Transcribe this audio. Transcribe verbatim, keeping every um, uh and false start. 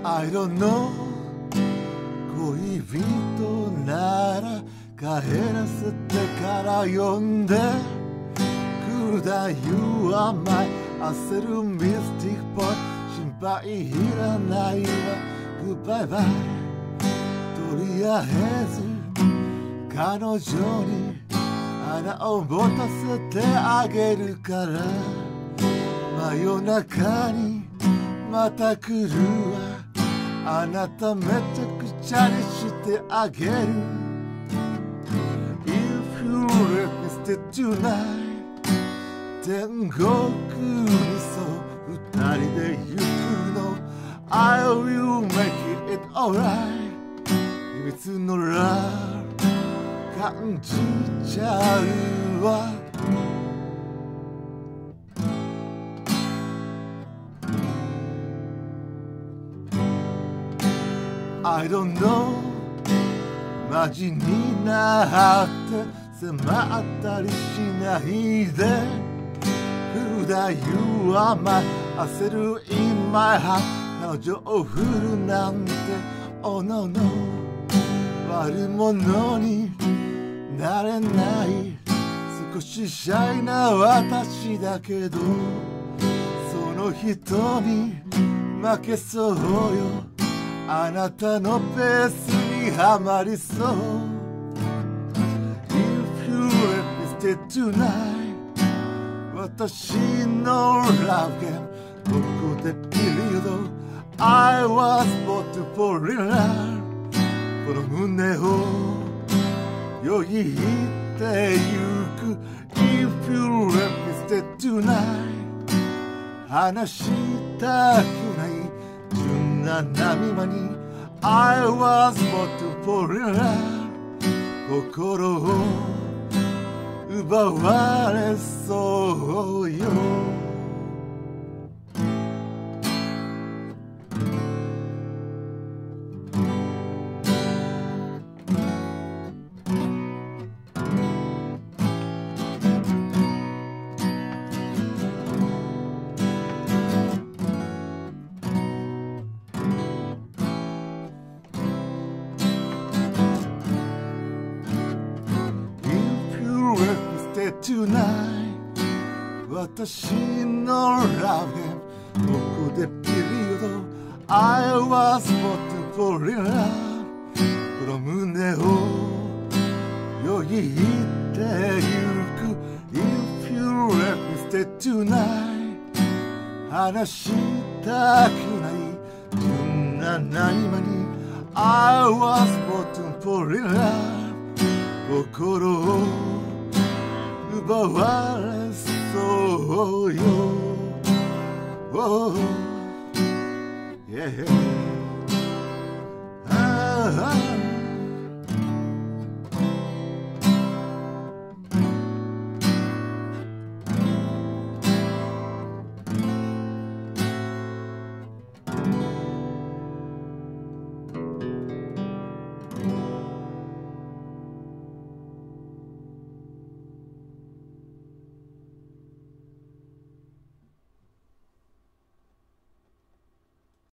I don't know 恋人なら帰らせてから呼んでくだ You are my 焦るミスティックボーイ心配いらないわ Goodbye bye とりあえず彼女に花を持たせてあげるから真夜中にまた来るわあなためちゃくちゃにしてあげる If you let me stay tonight 天国にそう二人で行くの I will make it alright 秘密のラブ感じちゃうわI don't know マジになって迫ったりしないでふだ You are my 焦る in my heart 彼女を振るなんて Oh no no 悪者になれない少しシャイな私だけどその人に負けそうよあなたのペースにはまりそう If you let me stay tonight 私のラブゲームどこでピリオド I was born to fall in love この胸をよぎってゆく If you let me stay tonight 話したくない純な波間に I was born to fall in love 心を奪われそうよTonight 私のラブゲームここでピリオド I was born to fall in love この胸をよぎってゆく If you let me stay tonight 話したくない純な何間に I was born to fall in love 心を奪われそうよ、oh, yeah. ah, ah.